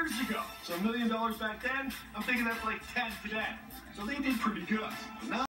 years ago. So $1 million back then, I'm thinking that's like 10 today. So they did pretty good. Now